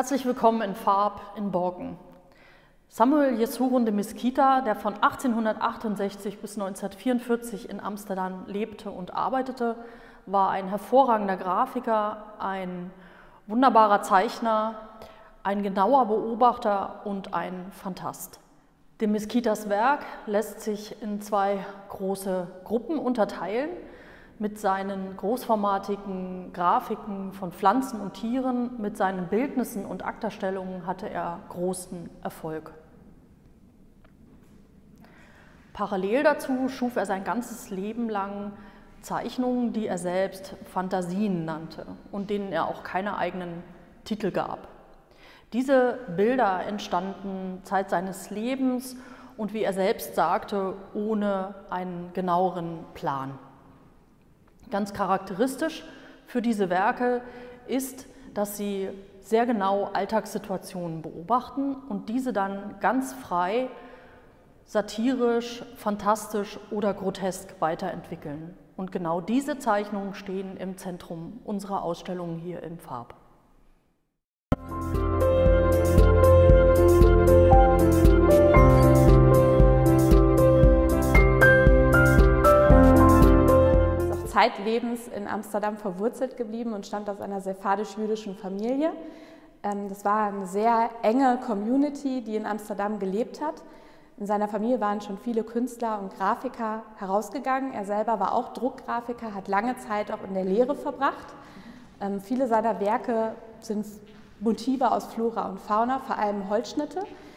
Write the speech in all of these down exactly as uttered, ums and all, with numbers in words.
Herzlich willkommen in Farb in Borken. Samuel Jesurun de Mesquita, der von achtzehnhundertachtundsechzig bis neunzehnhundertvierundvierzig in Amsterdam lebte und arbeitete, war ein hervorragender Grafiker, ein wunderbarer Zeichner, ein genauer Beobachter und ein Phantast. De Mesquitas Werk lässt sich in zwei große Gruppen unterteilen. Mit seinen großformatigen Grafiken von Pflanzen und Tieren, mit seinen Bildnissen und Aktdarstellungen hatte er großen Erfolg. Parallel dazu schuf er sein ganzes Leben lang Zeichnungen, die er selbst Fantasien nannte und denen er auch keine eigenen Titel gab. Diese Bilder entstanden Zeit seines Lebens und, wie er selbst sagte, ohne einen genaueren Plan. Ganz charakteristisch für diese Werke ist, dass sie sehr genau Alltagssituationen beobachten und diese dann ganz frei, satirisch, fantastisch oder grotesk weiterentwickeln. Und genau diese Zeichnungen stehen im Zentrum unserer Ausstellung hier im Farb. Zeitlebens in Amsterdam verwurzelt geblieben und stammt aus einer sephardisch-jüdischen Familie. Das war eine sehr enge Community, die in Amsterdam gelebt hat. In seiner Familie waren schon viele Künstler und Grafiker herausgegangen. Er selber war auch Druckgrafiker, hat lange Zeit auch in der Lehre verbracht. Viele seiner Werke sind Motive aus Flora und Fauna, vor allem Holzschnitte.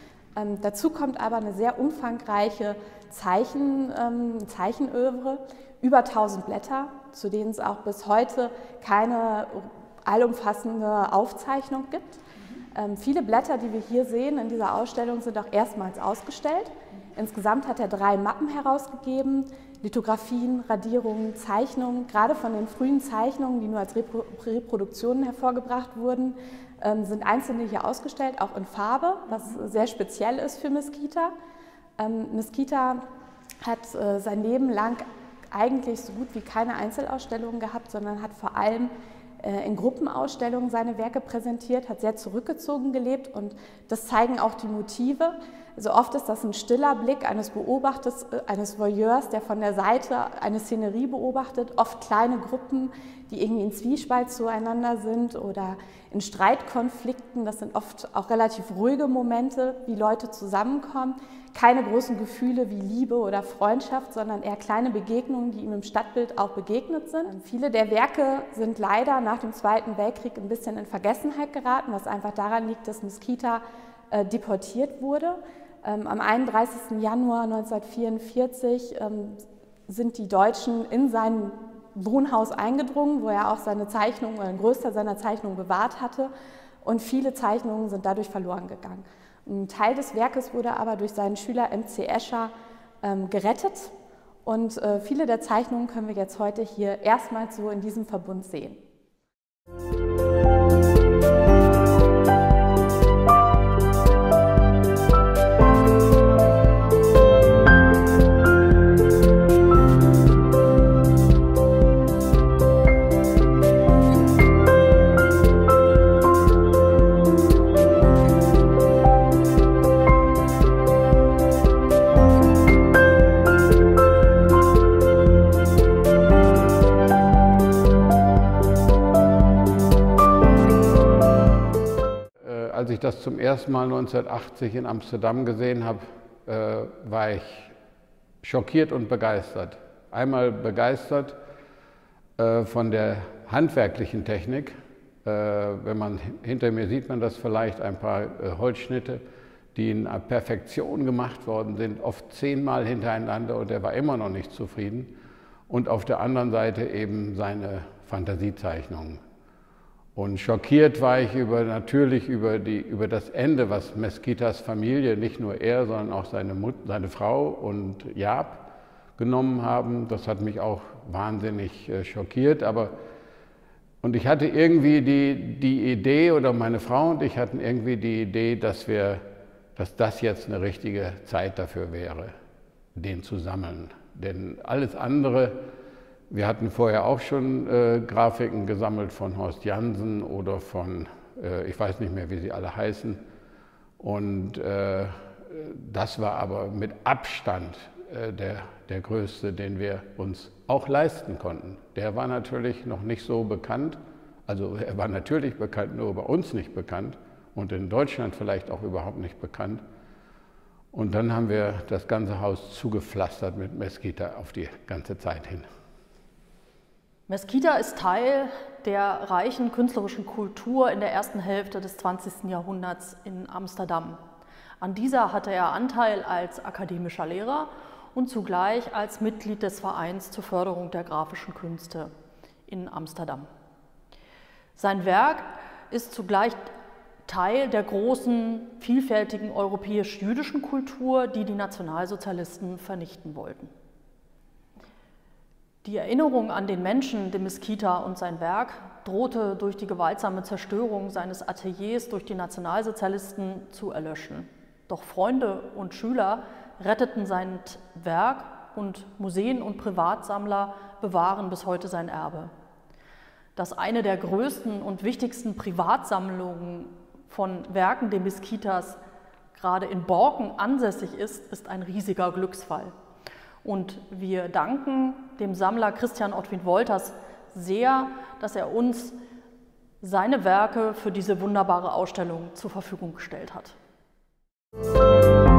Dazu kommt aber eine sehr umfangreiche Zeichen, Zeichenövre, über tausend Blätter, zu denen es auch bis heute keine allumfassende Aufzeichnung gibt. Ähm, viele Blätter, die wir hier sehen in dieser Ausstellung, sind auch erstmals ausgestellt. Insgesamt hat er drei Mappen herausgegeben, Lithografien, Radierungen, Zeichnungen. Gerade von den frühen Zeichnungen, die nur als Repro Reproduktionen hervorgebracht wurden, ähm, sind einzelne hier ausgestellt, auch in Farbe, was sehr speziell ist für Mesquita. Ähm, Mesquita hat äh, sein Leben lang eigentlich so gut wie keine Einzelausstellungen gehabt, sondern hat vor allem äh, in Gruppenausstellungen seine Werke präsentiert, hat sehr zurückgezogen gelebt und das zeigen auch die Motive. Also oft ist das ein stiller Blick eines Beobachters, äh, eines Voyeurs, der von der Seite eine Szenerie beobachtet, oft kleine Gruppen, die irgendwie in Zwiespalt zueinander sind oder in Streitkonflikten. Das sind oft auch relativ ruhige Momente, wie Leute zusammenkommen. Keine großen Gefühle wie Liebe oder Freundschaft, sondern eher kleine Begegnungen, die ihm im Stadtbild auch begegnet sind. Viele der Werke sind leider nach dem Zweiten Weltkrieg ein bisschen in Vergessenheit geraten, was einfach daran liegt, dass Mesquita äh, deportiert wurde. Ähm, am einunddreißigsten Januar neunzehnhundertvierundvierzig ähm, sind die Deutschen in sein Wohnhaus eingedrungen, wo er auch seine Zeichnungen oder einen Großteil seiner Zeichnungen bewahrt hatte. Und viele Zeichnungen sind dadurch verloren gegangen. Ein Teil des Werkes wurde aber durch seinen Schüler M C Escher ähm, gerettet. Und äh, viele der Zeichnungen können wir jetzt heute hier erstmals so in diesem Verbund sehen. Als ich das zum ersten Mal neunzehnhundertachtzig in Amsterdam gesehen habe, äh, war ich schockiert und begeistert. Einmal begeistert äh, von der handwerklichen Technik. Äh, wenn man hinter mir sieht man das vielleicht, ein paar äh, Holzschnitte, die in Perfektion gemacht worden sind, oft zehnmal hintereinander, und er war immer noch nicht zufrieden. Und auf der anderen Seite eben seine Fantasiezeichnungen. Und schockiert war ich über, natürlich über, die, über das Ende, was Mesquitas Familie, nicht nur er, sondern auch seine, Mut, seine Frau und Jaap genommen haben. Das hat mich auch wahnsinnig äh, schockiert. Aber, und ich hatte irgendwie die, die Idee, oder meine Frau und ich hatten irgendwie die Idee, dass, wir, dass das jetzt eine richtige Zeit dafür wäre, den zu sammeln. Denn alles andere, wir hatten vorher auch schon äh, Grafiken gesammelt von Horst Jansen oder von Äh, ich weiß nicht mehr, wie sie alle heißen. Und äh, das war aber mit Abstand äh, der, der größte, den wir uns auch leisten konnten. Der war natürlich noch nicht so bekannt. Also er war natürlich bekannt, nur bei uns nicht bekannt und in Deutschland vielleicht auch überhaupt nicht bekannt. Und dann haben wir das ganze Haus zugepflastert mit Mesquita auf die ganze Zeit hin. Mesquita ist Teil der reichen künstlerischen Kultur in der ersten Hälfte des zwanzigsten Jahrhunderts in Amsterdam. An dieser hatte er Anteil als akademischer Lehrer und zugleich als Mitglied des Vereins zur Förderung der grafischen Künste in Amsterdam. Sein Werk ist zugleich Teil der großen, vielfältigen europäisch-jüdischen Kultur, die die Nationalsozialisten vernichten wollten. Die Erinnerung an den Menschen de Mesquita und sein Werk drohte durch die gewaltsame Zerstörung seines Ateliers durch die Nationalsozialisten zu erlöschen. Doch Freunde und Schüler retteten sein Werk und Museen und Privatsammler bewahren bis heute sein Erbe. Dass eine der größten und wichtigsten Privatsammlungen von Werken de Mesquitas gerade in Borken ansässig ist, ist ein riesiger Glücksfall. Und wir danken dem Sammler Christian Ottwin Wolters sehr, dass er uns seine Werke für diese wunderbare Ausstellung zur Verfügung gestellt hat.